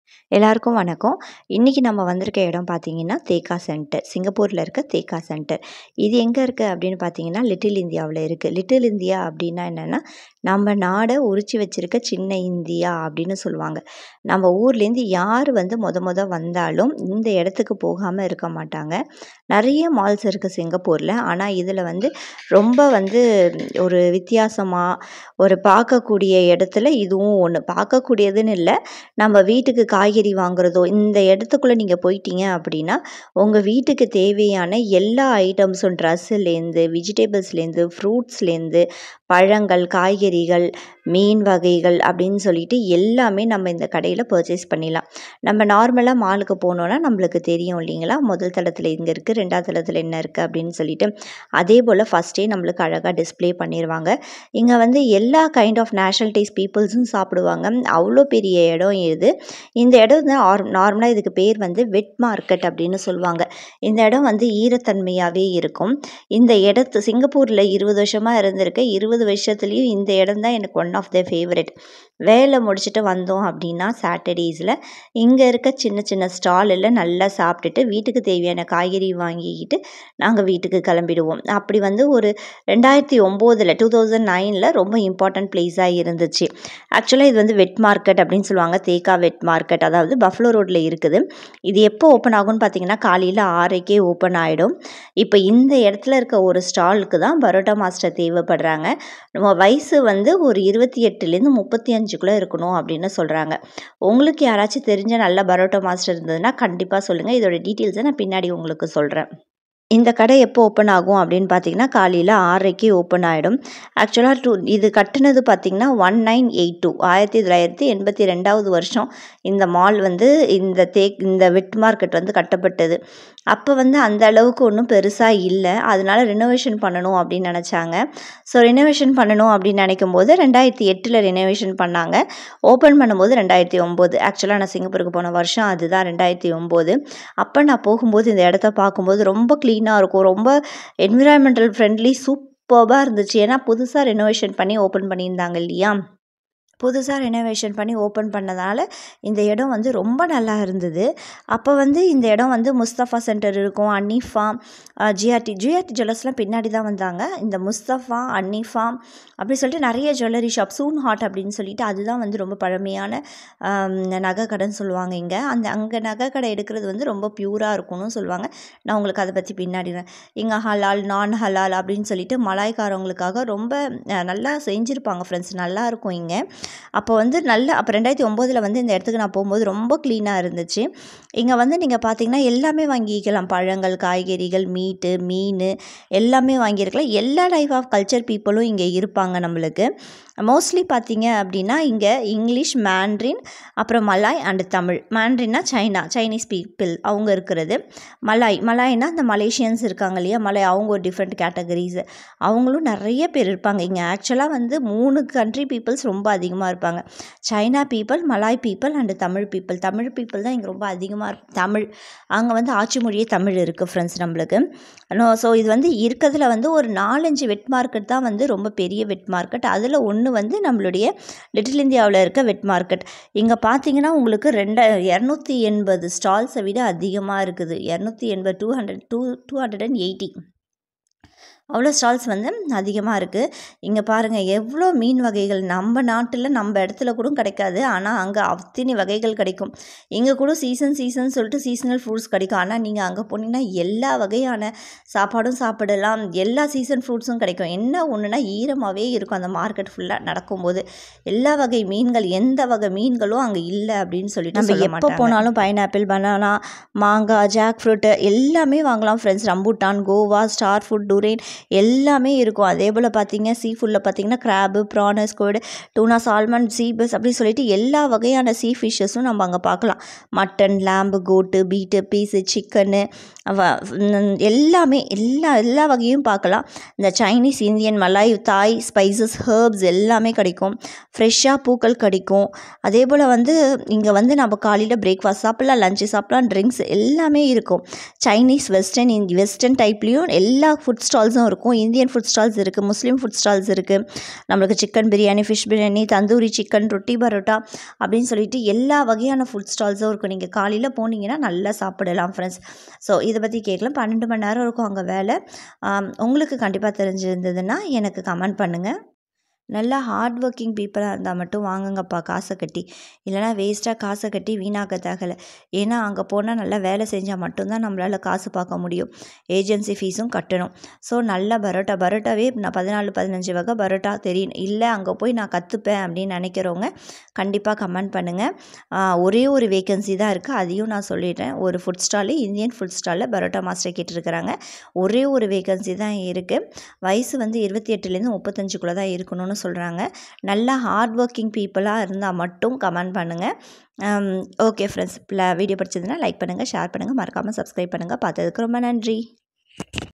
எல்லாருக்கும் வணக்கம். இன்னைக்கு நம்ம வந்திருக்க இடம் பார்த்தீங்கன்னா, தேக்கா சென்டர். சிங்கப்பூர்ல இருக்க தேக்கா சென்டர். இது எங்க இருக்கு அப்படின்னு பார்த்தீங்கன்னா, லிட்டில் இந்தியாவுல இருக்கு. லிட்டில் இந்தியா அப்படின்னா என்னன்னா, நம்ம நாட உரிச்சு வச்சிருக்க சின்ன இந்தியா அப்படின்னு சொல்லுவாங்க. நம்ம ஊர்லேருந்து யார் வந்து மொத வந்தாலும் இந்த இடத்துக்கு போகாம இருக்க மாட்டாங்க. நெறைய மால்ஸ் இருக்கு சிங்கப்பூர்ல. ஆனா இதில வந்து ரொம்ப வந்து ஒரு வித்தியாசமா, ஒரு பார்க்கக்கூடிய இடத்துல இதுவும் ஒண்ணு. பார்க்கக்கூடியதுன்னு இல்ல. நம்ம வீட்டுக்கு காய்கறி வாங்குறதோ, இந்த இடத்துக்குள்ள நீங்க போயிட்டீங்க அப்படின்னா, உங்க வீட்டுக்கு தேவையான எல்லா ஐட்டம்ஸும் ட்ரெஸ்ஸுலேருந்து, வெஜிடபிள்ஸ்லேருந்து, ஃப்ரூட்ஸ்லேருந்து, பழங்கள், காய்கறிகள், மீன் வகைகள் அப்படின்னு சொல்லிட்டு எல்லாமே நம்ம இந்த கடையில பர்ச்சேஸ் பண்ணிடலாம். நம்ம நார்மலா மாலுக்கு போனோம்னா நம்மளுக்கு தெரியும் இல்லைங்களா? முதல் தளத்தில இங்க இருக்கு, 2வது தளத்தில என்ன இருக்கு அப்படின்னு சொல்லிட்டு. அதேபோல ஃபர்ஸ்ட்டே நம்மளுக்கு அழகா டிஸ்ப்ளே பண்ணிருவாங்க. இங்க வந்து எல்லா கைண்ட் ஆஃப் நேஷனலிட்டீஸ் பீப்புள்ஸும் சாப்பிடுவாங்க. அவ்வளோ பெரிய இடம் இது. இந்த இடம் வந்து நார்மலா இதுக்கு பேர் வந்து வெட் மார்க்கெட் அப்படின்னு சொல்லுவாங்க. இந்த இடம் வந்து ஈரத்தன்மையாவே இருக்கும். இந்த இடத்து சிங்கப்பூர்ல 20 வருஷமா இருந்திருக்கேன். 20 வருஷத்துலயும் இந்த இடம் தான் எனக்கு ஒன் ஆஃப் த ஃபேவரைட். வேலை முடிச்சுட்டு வந்தோம் அப்படின்னா சாட்டர்டேஸில் இங்கே இருக்க சின்ன சின்ன ஸ்டாலில் நல்லா சாப்பிட்டுட்டு வீட்டுக்கு தேவையான காய்கறி வாங்கிக்கிட்டு நாங்கள் வீட்டுக்கு கிளம்பிடுவோம். அப்படி வந்து ஒரு 2009 ரொம்ப இம்பார்ட்டன்ட் பிளேஸாக இருந்துச்சு. ஆக்சுவலாக இது வந்து வெட் மார்க்கெட் அப்படின்னு சொல்லுவாங்க. தேக்கா வெட் மார்க்கெட், அதாவது பஃப்லோ ரோட்டில் இருக்குது. இது எப்போ ஓப்பன் ஆகும்னு பார்த்தீங்கன்னா காலையில் 6:00க்கே ஓப்பன் ஆகிடும். இப்போ இந்த இடத்துல இருக்க ஒரு ஸ்டாலுக்கு தான் பரோட்டா மாஸ்டர் தேவைப்படுறாங்க. நம்ம வயசு வந்து ஒரு 28லேருந்து 35க்குள்ளே இருக்கணும் அப்படின்னு சொல்கிறாங்க. உங்களுக்கு யாராச்சும் தெரிஞ்ச நல்ல பரோட்டா மாஸ்டர் இருந்ததுன்னா கண்டிப்பாக சொல்லுங்கள். இதோட டீட்டெயில்ஸை நான் பின்னாடி உங்களுக்கு சொல்கிறேன். இந்த கடை எப்போ ஓப்பன் ஆகும் அப்படின்னு பார்த்தீங்கன்னா காலையில் 6:00க்கே ஓப்பன் ஆகிடும். ஆக்சுவலாக இது கட்டுனது பார்த்தீங்கன்னா 1982 1982 வருஷம் இந்த மால் வந்து இந்த வெட் மார்க்கெட் வந்து கட்டப்பட்டது. அப்போ வந்து அந்த அளவுக்கு ஒன்றும் பெருசாக இல்லை. அதனால ரெனோவேஷன் பண்ணணும் அப்படின்னு நினச்சாங்க. ஸோ ரெனோவேஷன் பண்ணணும் அப்படின்னு நினைக்கும் போது 2008 ரெனோவேஷன் பண்ணாங்க. ஓப்பன் பண்ணும்போது 2009. ஆக்சுவலாக நான் சிங்கப்பூருக்கு போன வருஷம் அதுதான் 2009. அப்போ நான் போகும்போது இந்த இடத்த பார்க்கும்போது ரொம்ப க்ளீனாக இருக்கும். ரொம்ப என்விரான்மெண்டல் ஃப்ரெண்ட்லி சூப்பராக இருந்துச்சு. ஏன்னா புதுசாக ரெனோவேஷன் பண்ணி ஓப்பன் பண்ணியிருந்தாங்க இல்லையா? புதுசாக ரெனோவேஷன் பண்ணி ஓப்பன் பண்ணதால் இந்த இடம் வந்து ரொம்ப நல்லா இருந்தது. அப்போ வந்து இந்த இடம் வந்து முஸ்தஃபா சென்டர் இருக்கும், அன்னீஃபா, ஜிஆர்டி ஜுவல்லர்ஸ்லாம் பின்னாடி தான் வந்தாங்க. இந்த முஸ்தஃபா, அன்னீஃபா அப்படி சொல்லிட்டு நிறைய ஜுவல்லரி ஷாப், சூன் ஹாட் அப்படின்னு சொல்லிட்டு அதுதான் வந்து ரொம்ப பழமையான நகை கடைன்னு சொல்லுவாங்க. அங்கே நகை கடை எடுக்கிறது வந்து ரொம்ப பியூராக இருக்கணும்னு சொல்லுவாங்க. நான் உங்களுக்கு அதை பற்றி பின்னாடி இங்கே ஹலால், நான் ஹலால் அப்படின்னு சொல்லிட்டு மலாய்க்காரவங்களுக்காக ரொம்ப நல்லா செஞ்சுருப்பாங்க ஃப்ரெண்ட்ஸ். நல்லாயிருக்கும் இங்கே. அப்போ 2009 வந்து இந்த இடத்துக்கு நான் போகும்போது ரொம்ப க்ளீனாக இருந்துச்சு. இங்கே வந்து நீங்கள் பார்த்தீங்கன்னா எல்லாமே வாங்கிக்கலாம். பழங்கள், காய்கறிகள், மீன் எல்லாமே வாங்கியிருக்கலாம். எல்லா டைப் ஆஃப் கல்ச்சர் பீப்புளும் இங்கே இருப்பாங்க நம்மளுக்கு. மோஸ்ட்லி பார்த்தீங்க அப்படின்னா இங்கே இங்கிலீஷ், மேண்ட்ரின், அப்புறம் மலாய் அண்ட் தமிழ். மேண்ட்ரின்னா சைனீஸ் பீப்புள் அவங்க இருக்கிறது. மலாய்னா இந்த மலேசியன்ஸ் இருக்காங்க இல்லையா, அவங்க ஒரு டிஃப்ரெண்ட் கேட்டகரிஸ். அவங்களும் நிறைய பேர் இருப்பாங்க இங்கே. ஆக்சுவலாக வந்து 3 கண்ட்ரி பீப்புள்ஸ் ரொம்ப அதிகமாக இருப்பாங்க. China people, Malay people and Tamil people தான் இங்கே ரொம்ப அதிகமாக தமிழ். அங்கே வந்து ஆட்சி மொழியே தமிழ் இருக்குது ஃப்ரெண்ட்ஸ் நம்மளுக்கு. ஸோ இது வந்து இருக்கிறதுல வந்து ஒரு 4-5 வெட் மார்க்கெட் தான் வந்து ரொம்ப பெரிய வெட் மார்க்கெட். அதில் ஒன்று வந்து நம்மளுடைய லிட்டில் இந்தியாவில் இருக்க வெட் மார்க்கெட். இங்கே பார்த்தீங்கன்னா உங்களுக்கு 280 ஸ்டால்ஸை விட அதிகமாக இருக்குது. 280 280 அவ்வளோ ஸ்டால்ஸ் வந்து அதிகமாக இருக்குது. இங்கே பாருங்கள் எவ்வளோ மீன் வகைகள். நம்ம நாட்டில் நம்ம இடத்துல கூட கிடைக்காது. ஆனால் அங்கே அத்தனை வகைகள் கிடைக்கும். இங்கே கூட சீசன் சொல்லிட்டு சீசனல் ஃப்ரூட்ஸ் கிடைக்கும். ஆனால் நீங்கள் அங்கே போனீங்கன்னா எல்லா வகையான சாப்பாடும் சாப்பிடலாம். எல்லா சீசன் ஃப்ரூட்ஸும் கிடைக்கும். என்ன ஒன்றுனா ஈரமாகவே இருக்கும் அந்த மார்க்கெட் ஃபுல்லாக நடக்கும்போது. எல்லா வகை மீன்கள், எந்த வகை மீன்களும் அங்கே இல்லை அப்படின்னு சொல்லிட்டு நம்ம எப்போ போனாலும் பைனாப்பிள், பனானா, மாங்காய், ஜாக் ஃப்ரூட்டு எல்லாமே வாங்கலாம் friends. Rambutan, guava, star fruit, durian எல்லாமே இருக்கும். அதே போல் பார்த்தீங்க சீ ஃபுட்டில் பார்த்தீங்கன்னா crab, prawn, squid, tuna, salmon, seabass அப்படி சொல்லிட்டு எல்லா வகையான சீ ஃபிஷ்ஷஸும் நம்ம அங்கே பார்க்கலாம். மட்டன், லேம்பு, கோட்டு, பீட்டு, பீஸு, சிக்கனு எல்லாமே எல்லா வகையும் பார்க்கலாம். இந்த Chinese, Indian, Malay, Thai, spices, herbs எல்லாமே கிடைக்கும். ஃப்ரெஷ்ஷாக பூக்கள் கிடைக்கும். அதே போல் வந்து இங்கே வந்து நம்ம காலையில் பிரேக்ஃபாஸ்ட் சாப்பிட்லாம், லஞ்சு சாப்பிட்லாம், ட்ரிங்க்ஸ் எல்லாமே இருக்கும். சைனீஸ், வெஸ்டர்ன் டைப்லேயும் எல்லா ஃபுட் ஸ்டால்ஸும் இருக்கும். இந்தியன் ஃபுட் ஸ்டால்ஸ் இருக்குது, முஸ்லீம் ஃபுட் ஸ்டால்ஸ் இருக்குது. நம்மளுக்கு chicken biryani, fish biryani, tandoori chicken, roti parotta அப்படின்னு சொல்லிட்டு எல்லா வகையான ஃபுட் ஸ்டால்ஸும் இருக்கும். நீங்கள் காலையில் போனீங்கன்னா நல்லா சாப்பிடலாம் ஃப்ரெண்ட்ஸ். ஸோ இதை பற்றி கேட்கலாம். 12 மணி நேரம் இருக்கும் அங்கே வேலை. உங்களுக்கு கண்டிப்பாக தெரிஞ்சிருந்ததுன்னா எனக்கு கமெண்ட் பண்ணுங்கள். நல்லா ஹார்ட் ஒர்க்கிங் பீப்புளாக இருந்தால் மட்டும் வாங்குங்கப்பா காசை கட்டி. இல்லைனா வேஸ்ட்டாக காசை கட்டி வீணாக்க தேகலை. ஏன்னா அங்கே போனால் நல்லா வேலை செஞ்சால் மட்டும்தான் நம்மளால் காசு பார்க்க முடியும். ஏஜென்சி ஃபீஸும் கட்டணும். ஸோ நல்ல பரோட்டாவே நான் 14-15 வகை பரோட்டா தெரியும். இல்லை அங்கே போய் நான் கற்றுப்பேன் அப்படின்னு நினைக்கிறவங்க கண்டிப்பாக கமெண்ட் பண்ணுங்கள். ஒரே ஒரு வேக்கன்சி தான் இருக்குது, அதையும் நான் சொல்லிடுறேன். ஒரு ஃபுட் ஸ்டாலு, இந்தியன் ஃபுட் ஸ்டாலில் பரோட்டா மாஸ்டர் கேட்டிருக்கிறாங்க. ஒரே ஒரு வேக்கன்சி தான் இருக்குது. வயசு வந்து 28லேருந்து 35க்குள்ளே தான் இருக்கணும்னு சொல்கிறாங்க. நல்லா ஹார்ட் ஒர்க்கிங் பீப்புளாக இருந்தால் மட்டும் கமெண்ட் பண்ணுங்கள். ஓகே ஃப்ரெண்ட்ஸ், வீடியோ பிடிச்சதுன்னா லைக் பண்ணுங்கள், ஷேர் பண்ணுங்கள், மறக்காமல் சப்ஸ்கிரைப் பண்ணுங்கள். பார்த்ததுக்கு ரொம்ப நன்றி.